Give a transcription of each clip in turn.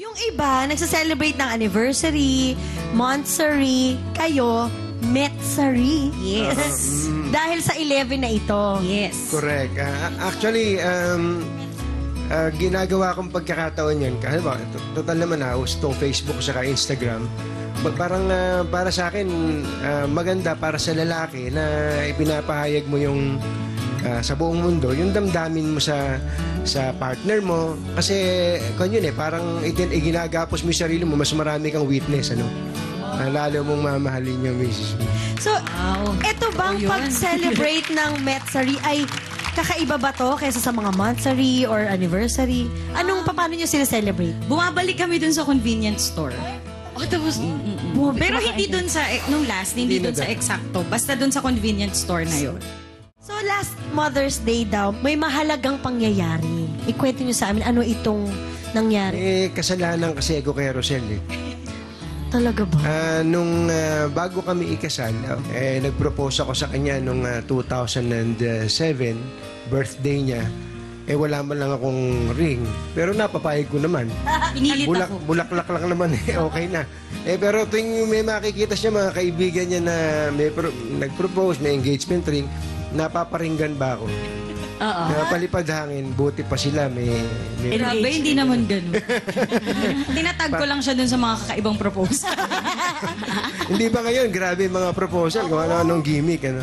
Yung iba, nagsa-celebrate ng anniversary, monthsary, kayo, met-sarry. Yes. Dahil sa 11 na ito. Yes. Correct. Actually, ginagawa kong pagkakataon yan. Kasi ba, total naman gusto Facebook saka Instagram. Parang para sa akin, maganda para sa lalaki na ipinapahayag mo yung sa buong mundo, yung damdamin mo sa partner mo. Kasi kung yun parang iginagapos mo yung sarili mo, mas marami kang witness, ano? Lalo mong mamahalin yung misis mo. So, eto bang pag-celebrate ng met-sarry ay kakaiba ba to kaysa sa mga monthsary or anniversary? Paano nyo sila celebrate? Bumabalik kami dun sa convenience store. Tapos, pero hindi dun sa, nung last, hindi dun sa eksakto. Basta dun sa convenience store na yun. So, last Mother's Day daw, may mahalagang pangyayari. Ikwento nyo sa amin, ano itong nangyari? Kasalanan kasi ako kay Rossel Talaga ba? Nung bago kami ikasal, nag-propose ako sa kanya nung 2007, birthday niya. Wala man lang akong ring. Pero napapayag ko naman. Pinilit ako. Bulaklak lang naman, okay na. Pero tuwing may makikita siya, mga kaibigan niya na may nag-propose, may engagement ring, napaparinggan ba ako? Napalipad hangin, buti pa sila may Grabe, hindi naman ganun. Tinatag ko lang siya dun sa mga kakaibang proposal. Hindi ba ngayon, grabe mga proposal, kung ano-anong gimmick, ano.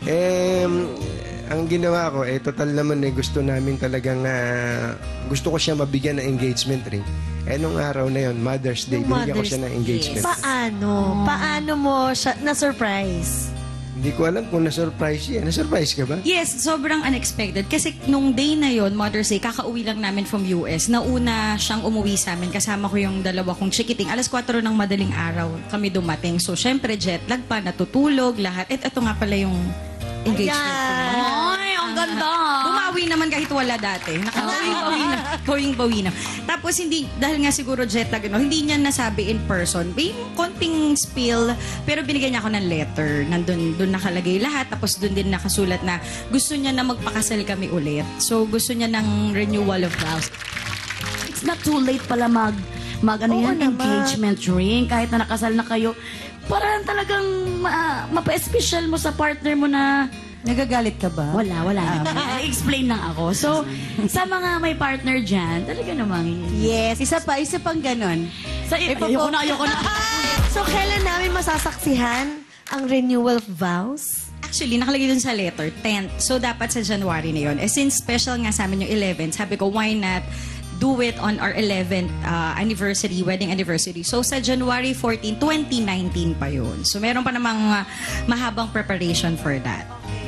Ang ginawa ko, total naman gusto namin talagang, gusto ko siya mabigyan ng engagement ring. Nung araw na yon, Mother's Day, binigyan ko siya ng engagement. Paano? Paano mo siya na-surprise? Hindi ko alam kung na-surprise siya. Na-surprise ka ba? Yes, sobrang unexpected. Kasi nung day na yon, Mother's Day, kakauwi lang namin from US. Nauna siyang umuwi sa amin. Kasama ko yung dalawa kong chikiting. 4:00 ng madaling araw kami dumating. So, syempre, jet lag pa, natutulog, lahat. Ito nga pala yung engagement ko. Ay, ang ganda. Bumawi naman kahit wala dati. Nakakawing-bawi na. Tapos hindi, dahil nga siguro jet lag, hindi niya nasabi in person. May konting spill, pero binigyan niya ako ng letter. Doon nakalagay lahat. Tapos doon din nakasulat na gusto niya na magpakasal kami ulit. So gusto niya ng renewal of vows. It's not too late pala engagement ring. Kahit na nakasal na kayo, parang talagang mapa-special mo sa partner mo na... Nagagalit ka ba? Wala naman. I-explain lang ako. So, sa mga may partner dyan, talaga namang... Yes, isa pang ganon. Ayoko na. So, kailan namin masasaksihan ang renewal of vows? Actually, nakalagay dun sa letter, 10th. So, dapat sa January na yun. Since special nga sa amin yung 11th, sabi ko, why not do it on our 11th wedding anniversary. So, sa January 14, 2019 pa yun. So, meron pa namang mahabang preparation for that.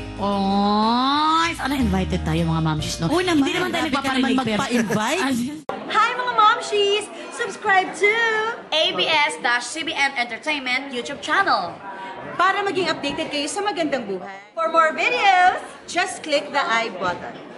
Sana invited tayo mga momshies, no? Oo naman. Hindi naman tayo nagpaparinig. magpa-invite. Hi mga momshies! Subscribe to ABS-CBN Entertainment YouTube channel. Para maging updated kayo sa Magandang Buhay. For more videos, just click the I button.